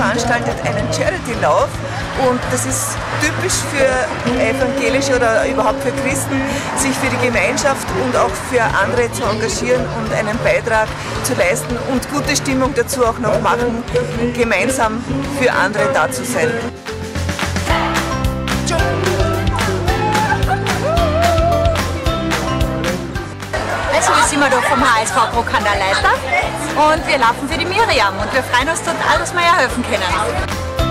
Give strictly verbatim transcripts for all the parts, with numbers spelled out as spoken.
veranstaltet einen Charity-Lauf und das ist typisch für evangelische oder überhaupt für Christen, sich für die Gemeinschaft und auch für andere zu engagieren und einen Beitrag zu leisten und gute Stimmung dazu auch noch machen, gemeinsam für andere da zu sein. Also wir sind da vom H S V Bruck an der Leiter und wir laufen für die Miriam und wir freuen uns total, dass wir ihr helfen können.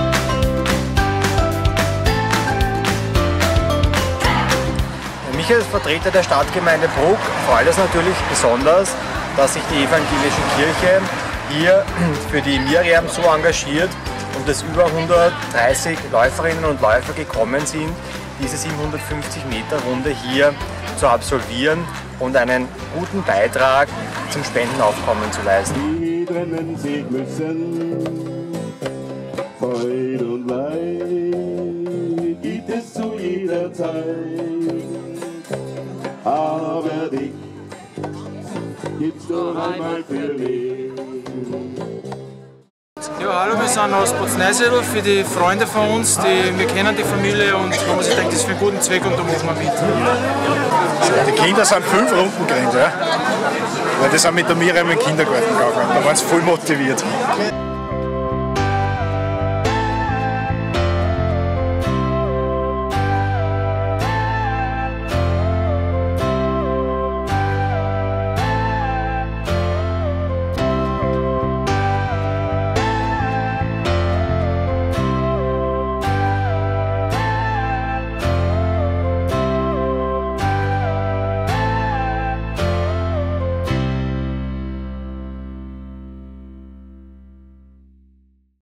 Mich als Vertreter der Stadtgemeinde Bruck freut es natürlich besonders, dass sich die evangelische Kirche hier für die Miriam so engagiert und dass über hundertdreißig Läuferinnen und Läufer gekommen sind, diese siebenhundertfünfzig Meter Runde hier zu absolvieren und einen guten Beitrag zum Spendenaufkommen zu leisten. Die trennen sich müssen, Freude und Leid gibt es zu jeder Zeit, aber dich gibt's doch einmal für mich. Ja, hallo, wir sind aus Botzneisedl für die Freunde von uns, die, wir kennen die Familie und haben uns gedacht, das ist für einen guten Zweck und da machen wir mit. Die Kinder sind fünf Runden gerannt, ja? Weil die sind mit der Miriam im Kindergarten gegangen, da waren sie voll motiviert.